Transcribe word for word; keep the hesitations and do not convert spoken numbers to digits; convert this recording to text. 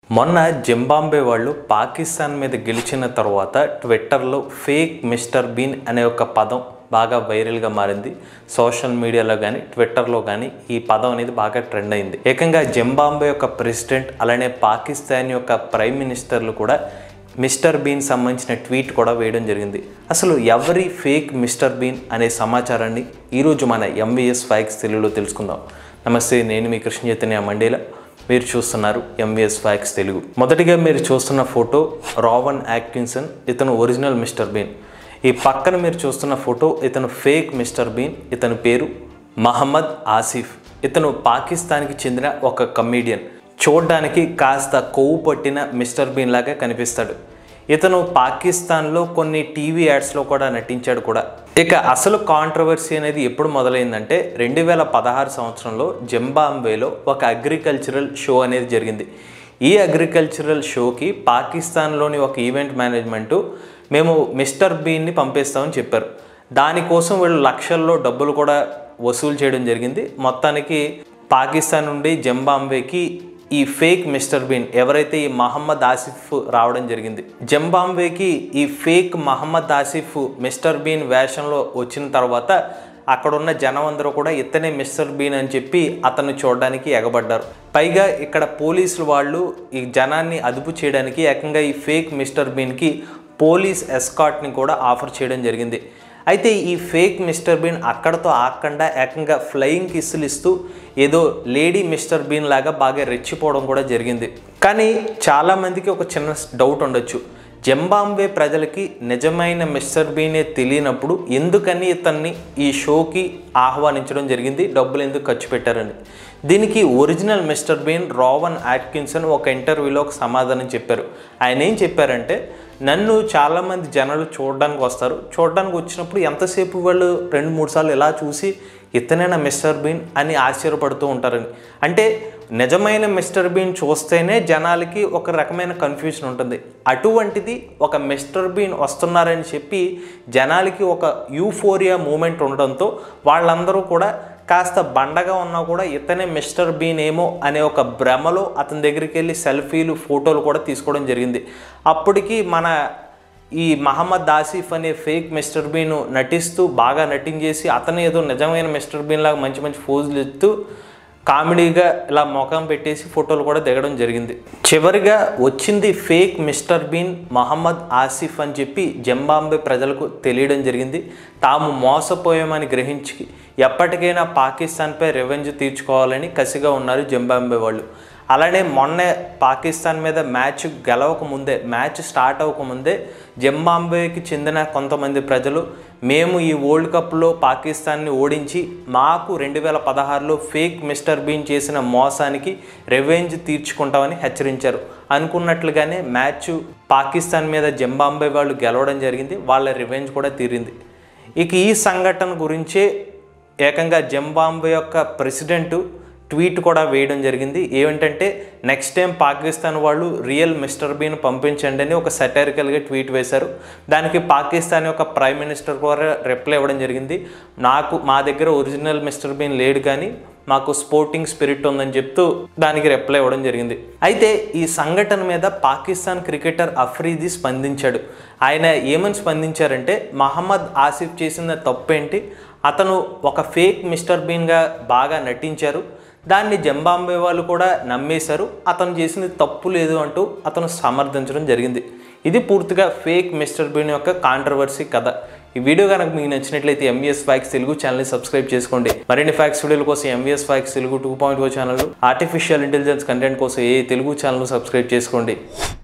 మొన్న జింబాబ్వే వాళ్ళు పాకిస్తాన్ మీద గెలిచిన తర్వాత ట్విట్టర్లో ఫేక్ మిస్టర్ బీన్ అనే ఒక పదం బాగా వైరల్గా మారింది. సోషల్ మీడియాలో కానీ ట్విట్టర్లో కానీ ఈ పదం అనేది బాగా ట్రెండ్ అయింది. ఏకంగా జింబాబ్వే యొక్క ప్రెసిడెంట్ అలానే పాకిస్తాన్ యొక్క ప్రైమ్ మినిస్టర్లు కూడా మిస్టర్ బీన్ సంబంధించిన ట్వీట్ కూడా వేయడం జరిగింది. అసలు ఎవరి ఫేక్ మిస్టర్ బీన్ అనే సమాచారాన్ని ఈరోజు మన ఎంవీఎస్ ఫ్యాక్ట్స్ తెలుగులో తెలుసుకుందాం. నమస్తే, నేను మీ కృష్ణ చైతన్య మండేలా. మీరు చూస్తున్నారు ఎంవీఎస్ ఫ్యాక్ట్స్ తెలుగు. మొదటిగా మీరు చూస్తున్న ఫోటో రావన్ అట్కిన్సన్, ఇతను ఒరిజినల్ మిస్టర్ బీన్. ఈ పక్కన మీరు చూస్తున్న ఫోటో ఇతను ఫేక్ మిస్టర్ బీన్. ఇతని పేరు మహమ్మద్ ఆసిఫ్. ఇతను పాకిస్తాన్కి చెందిన ఒక కమీడియన్. చూడడానికి కాస్త కొవ్వు పట్టిన మిస్టర్ బీన్ లాగా కనిపిస్తాడు. ఇతను పాకిస్తాన్లో కొన్ని టీవీ యాడ్స్లో కూడా నటించాడు కూడా. ఇక అసలు కాంట్రవర్సీ అనేది ఎప్పుడు మొదలైందంటే రెండు వేల పదహారు సంవత్సరంలో జింబాబ్వేలో ఒక అగ్రికల్చరల్ షో అనేది జరిగింది. ఈ అగ్రికల్చరల్ షోకి పాకిస్తాన్లోని ఒక ఈవెంట్ మేనేజ్మెంటు మేము మిస్టర్ బీన్ని పంపిస్తామని చెప్పారు. దానికోసం వీళ్ళు లక్షల్లో డబ్బులు కూడా వసూలు చేయడం జరిగింది. మొత్తానికి పాకిస్తాన్ నుండి జింబాబ్వేకి ఈ ఫేక్ మిస్టర్ బీన్ ఎవరైతే ఈ మహమ్మద్ ఆసిఫ్ రావడం జరిగింది. జింబాబ్వేకి ఈ fake Mohammad Asif mister Bean వేషంలో వచ్చిన తర్వాత అక్కడున్న జనం అందరూ కూడా ఇతనే మిస్టర్ బీన్ అని చెప్పి అతన్ని చూడడానికి ఎగబడ్డారు. పైగా ఇక్కడ పోలీసులు వాళ్ళు ఈ జనాన్ని అదుపు చేయడానికి ఏకంగా ఈ ఫేక్ మిస్టర్ బీన్కి పోలీస్ ఎస్కాట్ని కూడా ఆఫర్ చేయడం జరిగింది. అయితే ఈ ఫేక్ మిస్టర్ బీన్ అక్కడతో ఆగకుండా ఏకంగా ఫ్లయింగ్ కిస్సులు ఇస్తూ ఏదో లేడీ మిస్టర్ బీన్ లాగా బాగా రెచ్చిపోవడం కూడా జరిగింది. కానీ చాలామందికి ఒక చిన్న డౌట్ ఉండొచ్చు, జింబాబ్వే ప్రజలకి నిజమైన మిస్టర్ బీనే తెలియనప్పుడు ఎందుకని ఇతన్ని ఈ షోకి ఆహ్వానించడం జరిగింది, డబ్బులు ఎందుకు ఖర్చు పెట్టారని. దీనికి original mister Bean Rowan Atkinson ఒక ఇంటర్వ్యూలో ఒక సమాధానం చెప్పారు. ఆయన ఏం చెప్పారంటే, నన్ను చాలామంది జనాలు చూడడానికి వస్తారు, చూడడానికి వచ్చినప్పుడు ఎంతసేపు వాళ్ళు రెండు మూడు సార్లు ఇలా చూసి ఇతనైనా మిస్టర్ బీన్ అని ఆశ్చర్యపడుతూ ఉంటారని. అంటే నిజమైన మిస్టర్ బీన్ చూస్తేనే జనాలకి ఒక రకమైన కన్ఫ్యూజన్ ఉంటుంది. అటువంటిది ఒక మిస్టర్ బీన్ వస్తున్నారని చెప్పి జనాలకి ఒక యూఫోరియా మూమెంట్ ఉండడంతో వాళ్ళందరూ కూడా కాస్త బండగా ఉన్నా కూడా ఇతనే మిస్టర్ బీన్ ఏమో అనే ఒక భ్రమలో అతని దగ్గరికి వెళ్ళి సెల్ఫీలు ఫోటోలు కూడా తీసుకోవడం జరిగింది. అప్పటికి మన ఈ మహమ్మద్ ఆసిఫ్ అనే ఫేక్ మిస్టర్ బీన్ నటిస్తూ బాగా నటించేసి అతను ఏదో నిజమైన మిస్టర్ బీన్ లాగా మంచి మంచి పోజులు ఇస్తూ కామెడీగా ఇలా ముఖం పెట్టేసి ఫోటోలు కూడా దిగడం జరిగింది. చివరిగా వచ్చింది fake mister Bean Mohammad Asif అని చెప్పి జింబాబ్వే ప్రజలకు తెలియడం జరిగింది. తాము మోసపోయామని గ్రహించి ఎప్పటికైనా పాకిస్తాన్పై రెవెంజ్ తీర్చుకోవాలని కసిగా ఉన్నారు జింబాబ్వే వాళ్ళు. అలానే మొన్నే పాకిస్తాన్ మీద మ్యాచ్ గెలవక ముందే, మ్యాచ్ స్టార్ట్ అవ్వకముందే జింబాబ్వేకి చెందిన కొంతమంది ప్రజలు మేము ఈ వరల్డ్ కప్లో పాకిస్తాన్ని ఓడించి మాకు రెండు వేల పదహారులో ఫేక్ మిస్టర్ బీన్ చేసిన మోసానికి రెవెంజ్ తీర్చుకుంటామని హెచ్చరించారు. అనుకున్నట్లుగానే మ్యాచ్ పాకిస్తాన్ మీద జింబాబ్వే వాళ్ళు గెలవడం జరిగింది. వాళ్ళ రెవెంజ్ కూడా తీరింది. ఇక ఈ సంఘటన గురించే ఏకంగా జింబాబ్వే యొక్క ప్రెసిడెంటు ట్వీట్ కూడా వేయడం జరిగింది. ఏమిటంటే, నెక్స్ట్ టైం పాకిస్తాన్ వాళ్ళు రియల్ మిస్టర్ బీన్ పంపించండి అని ఒక సటైరికల్గా ట్వీట్ వేశారు. దానికి పాకిస్తాన్ యొక్క ప్రైమ్ మినిస్టర్ కూడా రిప్లై ఇవ్వడం జరిగింది. నాకు మా దగ్గర ఒరిజినల్ మిస్టర్ బీన్ లేడు కానీ మాకు స్పోర్టింగ్ స్పిరిట్ ఉందని చెప్తూ దానికి రిప్లై ఇవ్వడం జరిగింది. అయితే ఈ సంఘటన మీద పాకిస్తాన్ క్రికెటర్ అఫ్రీది స్పందించాడు. ఆయన ఏమని స్పందించారంటే, మహమ్మద్ ఆసిఫ్ చేసిన తప్పేంటి, అతను ఒక ఫేక్ మిస్టర్ బీన్గా బాగా నటించారు, దాన్ని జింబాబ్వే వాళ్ళు కూడా నమ్మేశారు, అతను చేసింది తప్పు లేదు అంటూ అతను సమర్థించడం జరిగింది. ఇది పూర్తిగా ఫేక్ మిస్టర్ బీన్ యొక్క కాంట్రవర్సీ కథ. ఈ వీడియో కనుక మీకు నచ్చినట్లయితే ఎంవీఎస్ ఫ్యాక్ట్స్ తెలుగు ఛానల్ని సబ్స్క్రైబ్ చేసుకోండి. మరిన్ని ఫ్యాక్ట్స్ వీడియోల కోసం MVS facts Telugu two point O channel, artificial intelligence content కోసం ఏ తెలుగు ఛానల్ సబ్స్క్రైబ్ చేసుకోండి.